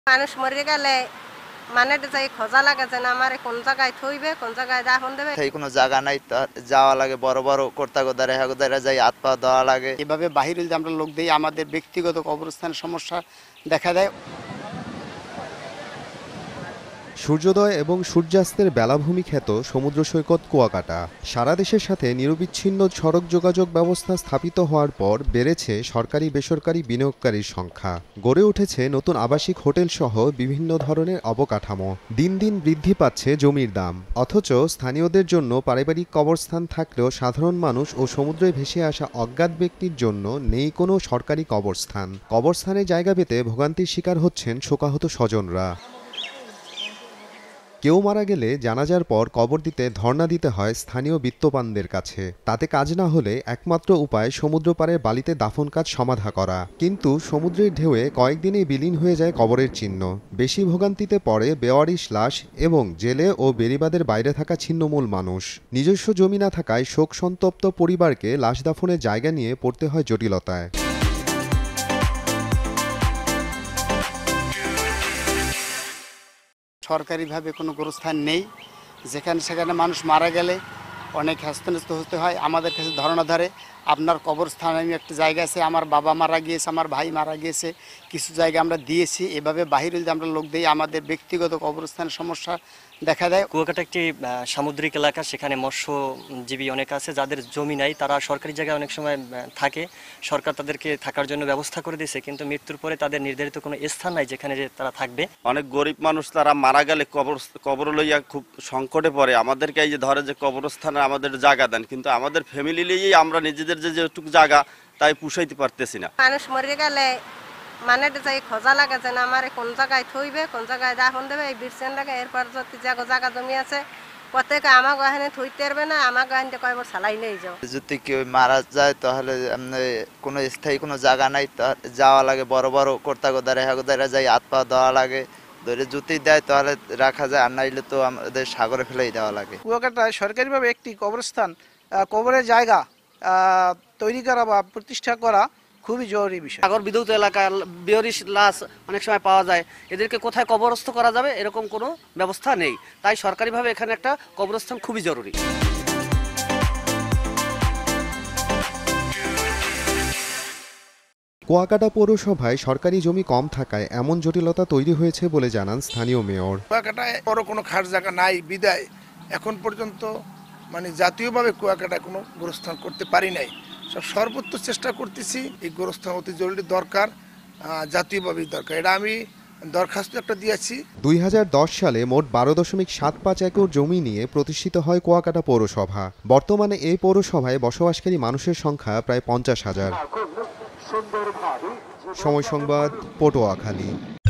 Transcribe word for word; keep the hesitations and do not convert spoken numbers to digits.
মানুষ মরে গেলে মানে যাই খোঁজা লাগে যে আমার কোন জায়গায় থইবে কোন জায়গায় দাফন দেবে সেই কোনো জায়গা নাই, যাওয়া লাগে বড় বড় কর্তাগোদারে হাগোদারে যাই হাত পা দেওয়া লাগে। এভাবে বাহিরে যদি আমরা লোক দিই আমাদের ব্যক্তিগত কবরস্থানের সমস্যা দেখা দেয়। সূর্যোদয় এবং সূর্যাস্তের বেলাভূমি খ্যাত সমুদ্র সৈকত কুয়াকাটা সারা দেশের সাথে নিরবিচ্ছিন্ন সড়ক যোগাযোগ ব্যবস্থা স্থাপিত হওয়ার পর বেড়েছে সরকারি বেসরকারি বিনিয়োগকারীর সংখ্যা, গড়ে উঠেছে নতুন আবাসিক হোটেল সহ বিভিন্ন ধরনের অবকাঠামো। দিন দিন বৃদ্ধি পাচ্ছে জমির দাম, অথচ স্থানীয়দের জন্য পারিবারিক কবরস্থান থাকলেও সাধারণ মানুষ ও সমুদ্রে ভেসে আসা অজ্ঞাত ব্যক্তির জন্য নেই কোনো সরকারি কবরস্থান। কবরস্থানে জায়গা পেতে ভোগান্তির শিকার হচ্ছেন শোকাহত স্বজনরা। কেউ মারা গেলে জানাজার পর কবর দিতে ধর্ণা দিতে হয় স্থানীয় বিত্তবানদের কাছে। তাতে কাজ না হলে একমাত্র উপায় সমুদ্র পাড়ের বালিতে দাফন কাজ সমাধা করা, কিন্তু সমুদ্রের ঢেউয়ে কয়েকদিনেই বিলীন হয়ে যায় কবরের চিহ্ন। বেশি ভোগান্তিতে পড়ে বেওয়ারিশ লাশ এবং জেলে ও বেড়িবাঁধের বাইরে থাকা ছিন্নমূল মানুষ। নিজস্ব জমি না থাকায় শোক সন্তপ্ত পরিবারকে লাশ দাফনের জায়গা নিয়ে পড়তে হয় জটিলতায়। সরকারিভাবে কোনো গোরস্থান নেই, যেখানে সেখানে মানুষ মারা গেলে অনেক হ্যাস্তন্যস্ত হতে হয়। আমাদের কাছে ধারণা ধরে আপনার কবরস্থান আমি একটা জায়গা আছে, আমার বাবা মারা গিয়েছে, আমার ভাই মারা গিয়েছে, কিছু জায়গা আমরা দিয়েছি। এভাবে বাহিরে যদি আমরা লোক দিই আমাদের ব্যক্তিগত কবরস্থানের সমস্যা দেখা দেয়। কুয়াকাটা একটি সামুদ্রিক এলাকা, সেখানে মৎস্যজীবী অনেক আছে, যাদের জমি নাই, তারা সরকারি জায়গায় অনেক সময় থাকে। সরকার তাদেরকে থাকার জন্য ব্যবস্থা করে দিয়েছে, কিন্তু মৃত্যুর পরে তাদের নির্ধারিত কোনো স্থান নাই যেখানে যে তারা থাকবে। অনেক গরিব মানুষ তারা মারা গেলে কবর কবর লইয়া খুব সংকটে পড়ে। আমাদেরকে এই যে ধরে যে কবরস্থানে আমাদের জায়গা দেন, কিন্তু আমাদের ফ্যামিলি লিয়েই আমরা নিজেদের যে যেটুকু জায়গা তাই পুষাইতে পারতেছি না। মানুষ মরে গেলে মানে যাই খোঁজা লাগে যে আমার কোন জায়গায় থইবে কোন জায়গায় দাফন দেবে এই বিরসেন লাগে। এরপর যদি জায়গা জায়গা জমি আছে প্রত্যেকে আমার গাহানে থইতে পারবে না, আমার গাহানিতে কয়বার সালাই নিয়ে যাও। যদি কেউ মারা যায় তাহলে কোনো স্থায়ী কোনো জায়গা নাই, যাওয়া লাগে বড় বড় কর্তাগোদারে হাগোদারে যাই হাত পা দেওয়া লাগে। ধরে যদি দেয় তাহলে রাখা যায়, আর নাইলে তো আমাদের সাগরে ফেলেই দেওয়া লাগে। কুয়াকাটায় সরকারিভাবে একটি কবরস্থান কবরের জায়গা তৈরি করা বা প্রতিষ্ঠা করা খুবই জরুরি বিষয়। সাগর বিধৌত এলাকায় বেওয়ারিশ লাশ অনেক সময় পাওয়া যায়, এদেরকে কোথায় কবরস্থ করা যাবে এরকম কোনো ব্যবস্থা নেই, তাই সরকারিভাবে এখানে একটা কবরস্থান খুবই জরুরি। কুয়াকাটা পৌরসভায় সরকারি জমি কম থাকায় এমন জটিলতা তৈরি হয়েছে বলে জানান স্থানীয় মেয়র। কুয়াকাটায় বড় কোনো খাস জায়গা নাই বিদায় এখন পর্যন্ত মানে জাতীয়ভাবে কুয়াকাটায় কোনো গোরস্থান করতে পারি নাই। সব সর্বোচ্চ চেষ্টা করতেছি, এই গোরস্থান অতি জরুরি দরকার, জাতীয়ভাবেই দরকার। এটা আমি দরখাস্ত একটা দিয়েছি। দুই হাজার দশ সালে মোট বারো দশমিক সাত পাঁচ একর জমি নিয়ে প্রতিষ্ঠিত হয় কুয়াকাটা পৌরসভা। বর্তমানে এই পৌরসভায় বসবাসকারী মানুষের সংখ্যা প্রায় পঞ্চাশ হাজার। সময় সংবাদ, পটুয়াখালী।